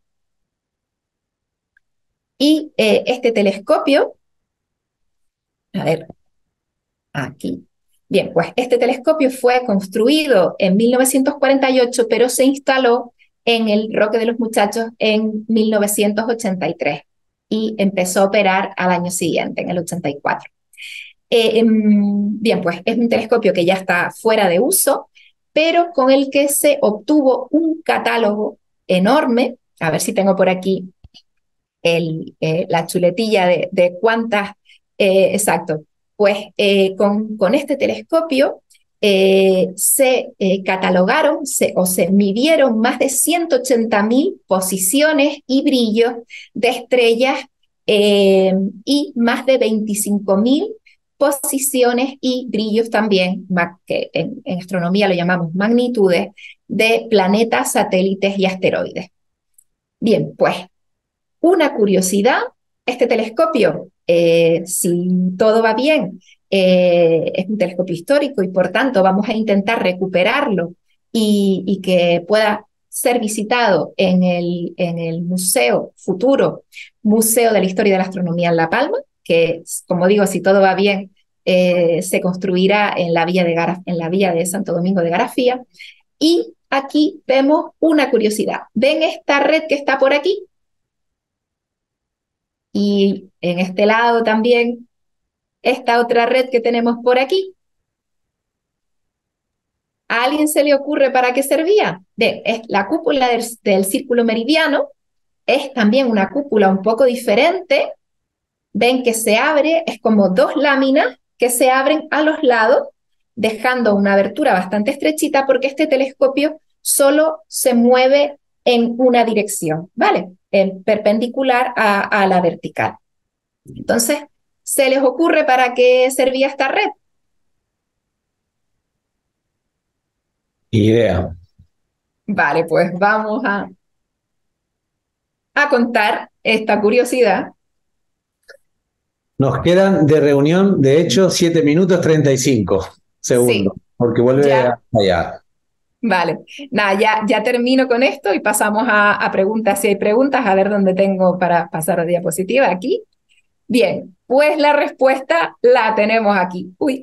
Y eh, este telescopio, a ver, aquí. Bien, pues este telescopio fue construido en mil novecientos cuarenta y ocho, pero se instaló en el Roque de los Muchachos en mil novecientos ochenta y tres y empezó a operar al año siguiente, en el ochenta y cuatro. Eh, bien, pues es un telescopio que ya está fuera de uso, pero con el que se obtuvo un catálogo enorme. A ver si tengo por aquí el, eh, la chuletilla de, de cuántas, eh, exacto. Pues eh, con, con este telescopio eh, se eh, catalogaron se, o se midieron más de ciento ochenta mil posiciones y brillos de estrellas eh, y más de veinticinco mil posiciones y brillos también, que en, en astronomía lo llamamos magnitudes, de planetas, satélites y asteroides. Bien, pues una curiosidad, este telescopio, eh, si todo va bien, eh, es un telescopio histórico y por tanto vamos a intentar recuperarlo y, y que pueda ser visitado en el, en el museo futuro, Museo de la Historia de la Astronomía en La Palma, que, como digo, si todo va bien, eh, se construirá en la, villa de Garaf en la villa de Santo Domingo de Garafía. Y aquí vemos una curiosidad. ¿Ven esta red que está por aquí? Y en este lado también, esta otra red que tenemos por aquí. ¿A alguien se le ocurre para qué servía? Bien, es la cúpula del, del Círculo Meridiano, es también una cúpula un poco diferente. Ven que se abre, es como dos láminas que se abren a los lados, dejando una abertura bastante estrechita porque este telescopio solo se mueve en una dirección, ¿vale? En perpendicular a, a la vertical. Entonces, ¿se les ocurre para qué servía esta red? Idea. Vale, pues vamos a, a contar esta curiosidad. Nos quedan de reunión, de hecho, siete minutos treinta y cinco segundos, Sí, porque vuelve ya, a fallar. vale. Nada, ya, ya termino con esto y pasamos a, a preguntas. Si hay preguntas, a ver dónde tengo para pasar a diapositiva. Aquí. Bien, pues la respuesta la tenemos aquí. Uy.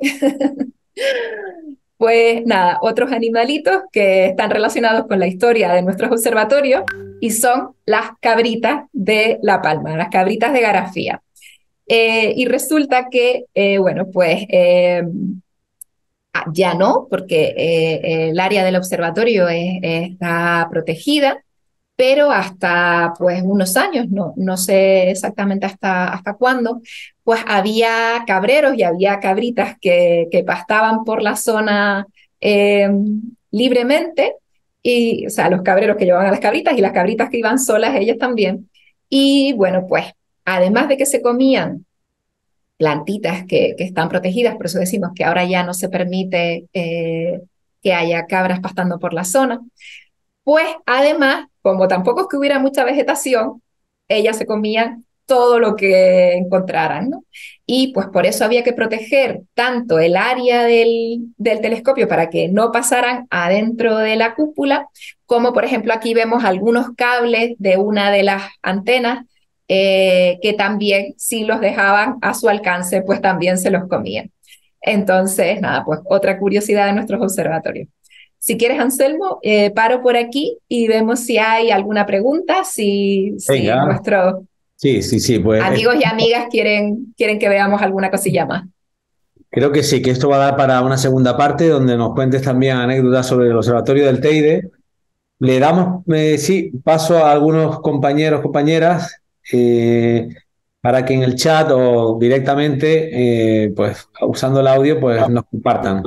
Pues nada, otros animalitos que están relacionados con la historia de nuestros observatorios y son las cabritas de La Palma, las cabritas de Garafía. Eh, y resulta que, eh, bueno, pues eh, ya no, porque eh, el área del observatorio es, está protegida, pero hasta pues unos años, no, no sé exactamente hasta, hasta cuándo, pues había cabreros y había cabritas que, que pastaban por la zona eh, libremente y, o sea, los cabreros que llevaban a las cabritas y las cabritas que iban solas, ellas también. Y bueno, pues, además de que se comían plantitas que, que están protegidas, por eso decimos que ahora ya no se permite eh, que haya cabras pastando por la zona, pues además, como tampoco es que hubiera mucha vegetación, ellas se comían todo lo que encontraran, ¿no? Y pues por eso había que proteger tanto el área del, del telescopio para que no pasaran adentro de la cúpula, como por ejemplo aquí vemos algunos cables de una de las antenas eh, que también si los dejaban a su alcance, pues también se los comían. Entonces, nada, pues otra curiosidad de nuestros observatorios. Si quieres, Anselmo, eh, paro por aquí y vemos si hay alguna pregunta, si, si Venga, nuestros sí, sí, sí, pues eh, amigos y amigas quieren, quieren que veamos alguna cosilla más. creo que sí, que esto va a dar para una segunda parte donde nos cuentes también anécdotas sobre el Observatorio del Teide. Le damos, eh, sí, paso a algunos compañeros, compañeras, eh, para que en el chat o directamente, eh, pues usando el audio, pues nos compartan.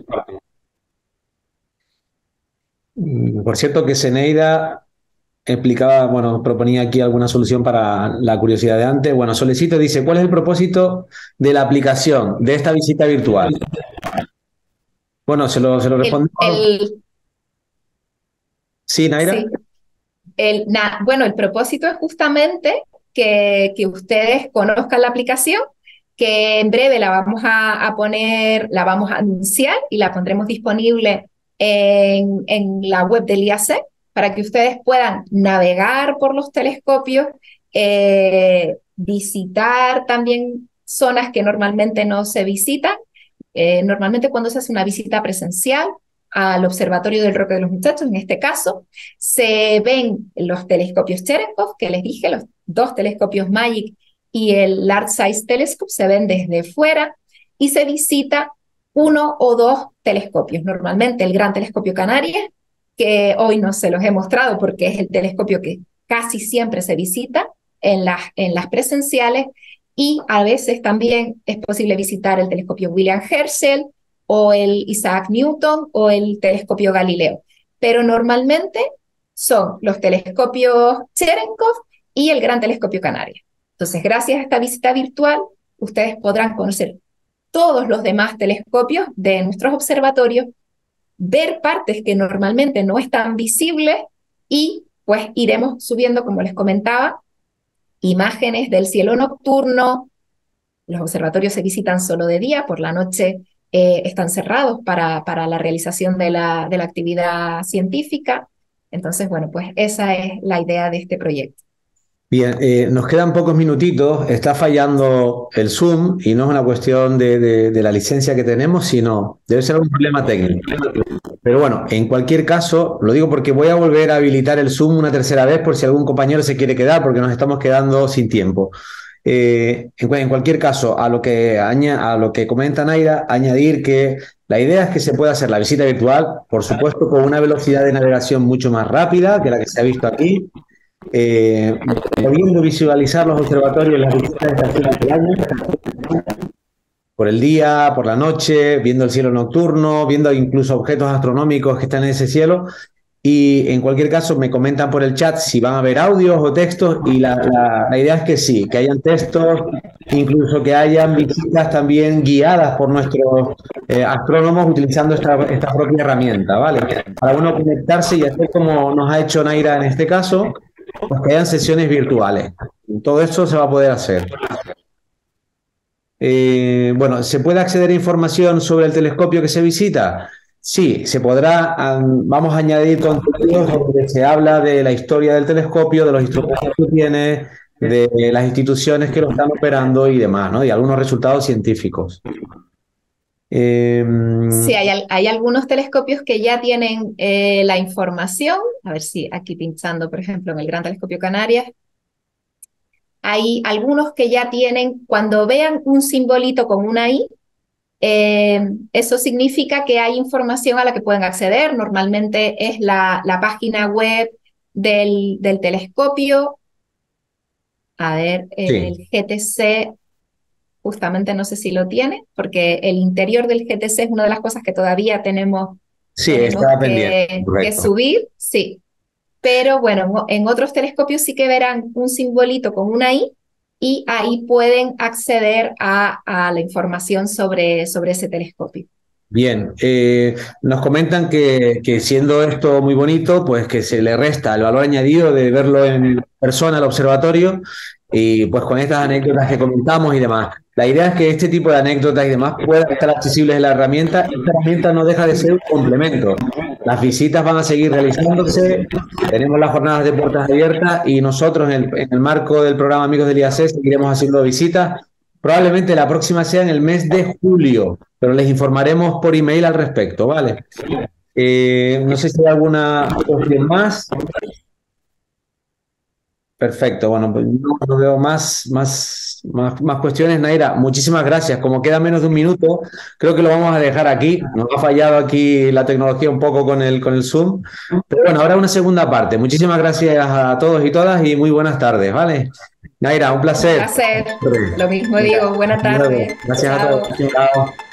Mm, Por cierto, que Zeneida explicaba, bueno, proponía aquí alguna solución para la curiosidad de antes. Bueno, Solecito dice, ¿cuál es el propósito de la aplicación de esta visita virtual? Bueno, se lo, se lo El, respondemos. el, Sí, Naira. sí, el, na, bueno, el propósito es justamente que, que ustedes conozcan la aplicación, que en breve la vamos a, a poner, la vamos a anunciar y la pondremos disponible en, en la web del I A C para que ustedes puedan navegar por los telescopios, eh, visitar también zonas que normalmente no se visitan. Eh, normalmente cuando se hace una visita presencial al Observatorio del Roque de los Muchachos, en este caso, se ven los telescopios Cherenkov, que les dije, los dos telescopios MAGIC y el Large Size Telescope se ven desde fuera y se visita uno o dos telescopios, normalmente el Gran Telescopio Canarias, que hoy no se los he mostrado porque es el telescopio que casi siempre se visita en las, en las presenciales, y a veces también es posible visitar el telescopio William Herschel o el Isaac Newton o el telescopio Galileo. Pero normalmente son los telescopios Cherenkov y el Gran Telescopio Canarias. Entonces, gracias a esta visita virtual, ustedes podrán conocer todos los demás telescopios de nuestros observatorios, ver partes que normalmente no están visibles y pues iremos subiendo, como les comentaba, imágenes del cielo nocturno. Los observatorios se visitan solo de día, por la noche eh, están cerrados para, para la realización de la, de la actividad científica. Entonces, bueno, pues esa es la idea de este proyecto. Bien, eh, nos quedan pocos minutitos, está fallando el Zoom y no es una cuestión de, de- de la licencia que tenemos, sino debe ser un problema técnico. Pero bueno, en cualquier caso, lo digo porque voy a volver a habilitar el Zoom una tercera vez por si algún compañero se quiere quedar, porque nos estamos quedando sin tiempo. Eh, en, en cualquier caso, a lo que, aña- a lo que comenta Naira, añadir que la idea es que se pueda hacer la visita virtual, por supuesto, con una velocidad de navegación mucho más rápida que la que se ha visto aquí, eh, pudiendo visualizar los observatorios en las distintas estaciones del año, por el día, por la noche, viendo el cielo nocturno, viendo incluso objetos astronómicos que están en ese cielo. Y en cualquier caso, me comentan por el chat si van a ver audios o textos, y la, la- la idea es que sí, que hayan textos, incluso que hayan visitas también guiadas por nuestros eh, astrónomos utilizando esta, esta propia herramienta, ¿vale? Para uno conectarse y hacer como nos ha hecho Naira en este caso, pues que hayan sesiones virtuales. Todo esto se va a poder hacer. Eh, bueno, ¿se puede acceder a información sobre el telescopio que se visita? Sí, se podrá. am, vamos a añadir contenidos donde se habla de la historia del telescopio, de los instrumentos que tiene, de las instituciones que lo están operando y demás, ¿no? Y algunos resultados científicos. Eh, Sí, hay, al- hay algunos telescopios que ya tienen eh, la información. A ver si aquí pinchando, por ejemplo, en el Gran Telescopio Canarias, hay algunos que ya tienen, cuando vean un simbolito con una I, eh, eso significa que hay información a la que pueden acceder. Normalmente es la, la página web del, del telescopio. A ver, en el sí, G T C, justamente no sé si lo tiene, porque el interior del G T C es una de las cosas que todavía tenemos, sí, tenemos estaba pendiente, que, que correcto. subir. sí. Pero bueno, en otros telescopios sí que verán un simbolito con una I y ahí pueden acceder a, a la información sobre, sobre ese telescopio. Bien, eh, nos comentan que, que siendo esto muy bonito, pues que se le resta el valor añadido de verlo en persona al observatorio y pues con estas anécdotas que comentamos y demás. La idea es que este tipo de anécdotas y demás puedan estar accesibles en la herramienta. Esta herramienta no deja de ser un complemento. Las visitas van a seguir realizándose, tenemos las jornadas de puertas abiertas y nosotros en el, en el marco del programa Amigos del I A C seguiremos haciendo visitas. Probablemente la próxima sea en el mes de julio, pero les informaremos por email al respecto, ¿vale? Eh, no sé si hay alguna cuestión más. Perfecto, bueno, pues no, no veo más, más, más, más cuestiones, Naira. Muchísimas gracias. Como queda menos de un minuto, creo que lo vamos a dejar aquí. Nos ha fallado aquí la tecnología un poco con el, con el Zoom. Pero bueno, ahora una segunda parte. Muchísimas gracias a todos y todas y muy buenas tardes, ¿vale? Naira, un Un placer. placer. Lo mismo digo. Buena Hasta luego. tarde. Gracias a Chao. todos. Chao.